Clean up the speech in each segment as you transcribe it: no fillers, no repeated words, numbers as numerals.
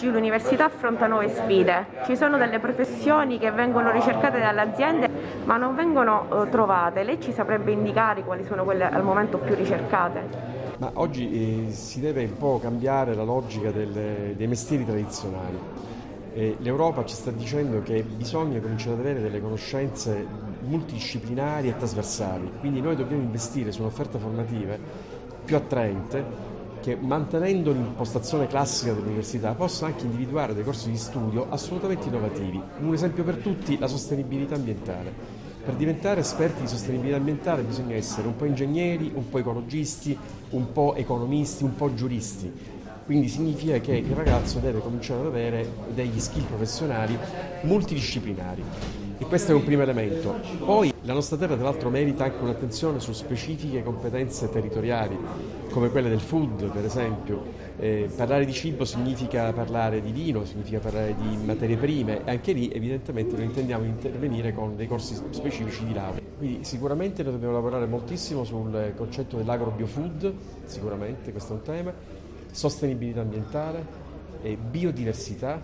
oggi l'università affronta nuove sfide. Ci sono delle professioni che vengono ricercate dalle aziende ma non vengono trovate. Lei ci saprebbe indicare quali sono quelle al momento più ricercate? Ma oggi si deve un po' cambiare la logica dei mestieri tradizionali. L'Europa ci sta dicendo che bisogna cominciare ad avere delle conoscenze multidisciplinari e trasversali, quindi noi dobbiamo investire su un'offerta formativa più attraente che, mantenendo l'impostazione classica dell'università, possa anche individuare dei corsi di studio assolutamente innovativi. Un esempio per tutti: la sostenibilità ambientale. Per diventare esperti di sostenibilità ambientale bisogna essere un po' ingegneri, un po' ecologisti, un po' economisti, un po' giuristi. Quindi significa che il ragazzo deve cominciare ad avere degli skill professionali multidisciplinari. E questo è un primo elemento. Poi la nostra terra, tra l'altro, merita anche un'attenzione su specifiche competenze territoriali, come quelle del food, per esempio. Parlare di cibo significa parlare di vino, significa parlare di materie prime, e anche lì evidentemente noi intendiamo intervenire con dei corsi specifici di laurea. Quindi sicuramente noi dobbiamo lavorare moltissimo sul concetto dell'agro-biofood, sicuramente questo è un tema, sostenibilità ambientale, biodiversità,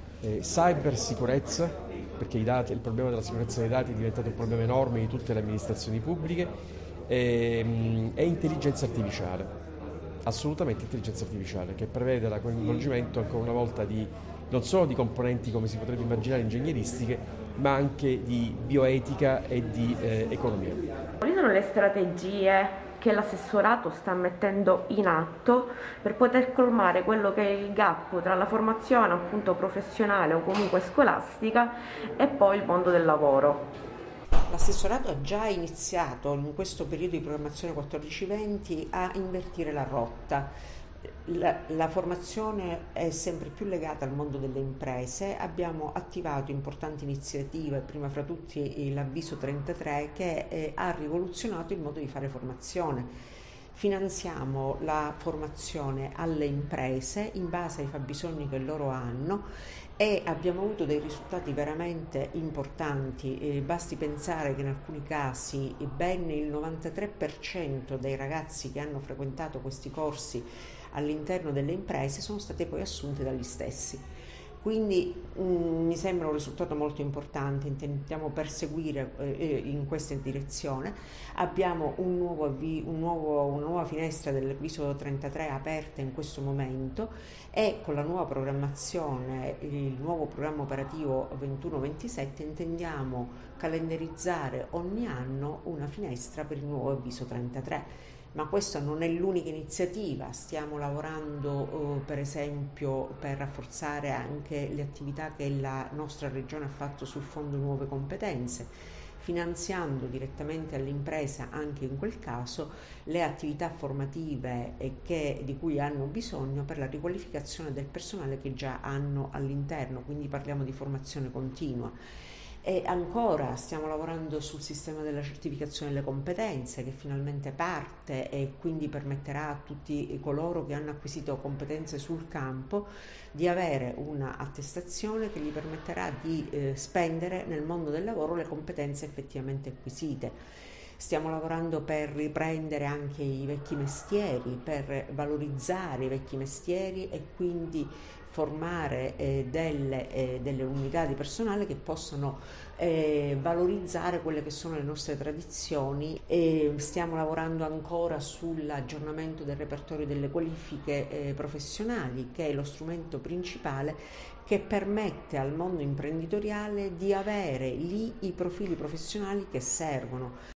cybersicurezza, perché il problema della sicurezza dei dati è diventato un problema enorme di tutte le amministrazioni pubbliche, e intelligenza artificiale, assolutamente intelligenza artificiale, che prevede il coinvolgimento ancora una volta non solo di componenti, come si potrebbe immaginare, ingegneristiche, ma anche di bioetica e di economia. Quali sono le strategie che l'assessorato sta mettendo in atto per poter colmare quello che è il gap tra la formazione appunto professionale o comunque scolastica e poi il mondo del lavoro? L'assessorato ha già iniziato in questo periodo di programmazione 14-20 a invertire la rotta. La formazione è sempre più legata al mondo delle imprese. Abbiamo attivato importanti iniziative, prima fra tutti l'avviso 33, che ha rivoluzionato il modo di fare formazione. Finanziamo la formazione alle imprese in base ai fabbisogni che loro hanno e abbiamo avuto dei risultati veramente importanti. Basti pensare che in alcuni casi ben il 93% dei ragazzi che hanno frequentato questi corsi all'interno delle imprese sono state poi assunte dagli stessi. Quindi mi sembra un risultato molto importante, intendiamo perseguire in questa direzione. Abbiamo una nuova finestra dell'avviso 33 aperta in questo momento e con la nuova programmazione, il nuovo programma operativo 21-27, intendiamo calendarizzare ogni anno una finestra per il nuovo avviso 33. Ma questa non è l'unica iniziativa, stiamo lavorando per esempio per rafforzare anche le attività che la nostra regione ha fatto sul Fondo Nuove Competenze, finanziando direttamente all'impresa anche in quel caso le attività formative di cui hanno bisogno per la riqualificazione del personale che già hanno all'interno, quindi parliamo di formazione continua. E ancora stiamo lavorando sul sistema della certificazione delle competenze, che finalmente parte e quindi permetterà a tutti coloro che hanno acquisito competenze sul campo di avere una attestazione che gli permetterà di spendere nel mondo del lavoro le competenze effettivamente acquisite. Stiamo lavorando per riprendere anche i vecchi mestieri, per valorizzare i vecchi mestieri e quindi formare delle unità di personale che possano valorizzare quelle che sono le nostre tradizioni. E stiamo lavorando ancora sull'aggiornamento del repertorio delle qualifiche professionali, che è lo strumento principale che permette al mondo imprenditoriale di avere lì i profili professionali che servono.